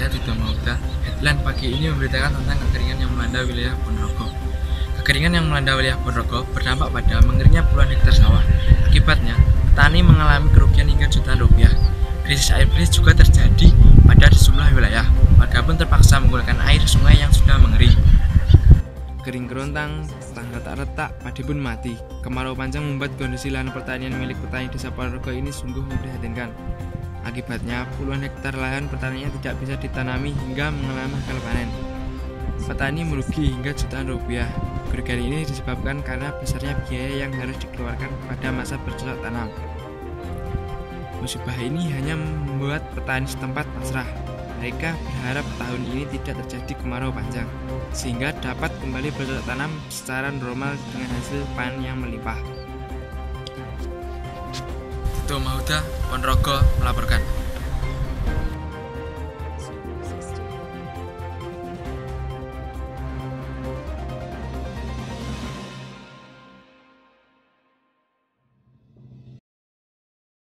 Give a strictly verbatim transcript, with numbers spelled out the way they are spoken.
saya Duda Mauda. Headline pagi ini memberitakan tentang kekeringan yang melanda wilayah Ponorogo. Kekeringan yang melanda wilayah Ponorogo berdampak pada mengeringnya puluhan hektar sawah. Akibatnya, petani mengalami kerugian hingga jutaan rupiah. Krisis air bersih juga terjadi pada sejumlah wilayah. Warga pun terpaksa menggunakan air sungai yang sudah mengering. Kering kerontang, tangga tak retak, padi pun mati. Kemarau panjang membuat kondisi lahan pertanian milik petani desa Ponorogo ini sungguh memprihatinkan. Akibatnya, puluhan hektar lahan pertanian tidak bisa ditanami hingga mengalami gagal panen. Petani merugi hingga jutaan rupiah. Kerugian ini disebabkan karena besarnya biaya yang harus dikeluarkan pada masa bercocok tanam. Musibah ini hanya membuat petani setempat pasrah. Mereka berharap tahun ini tidak terjadi kemarau panjang, sehingga dapat kembali bercocok tanam secara normal dengan hasil panen yang melimpah. Duda Mauda, Ponorogo melaporkan.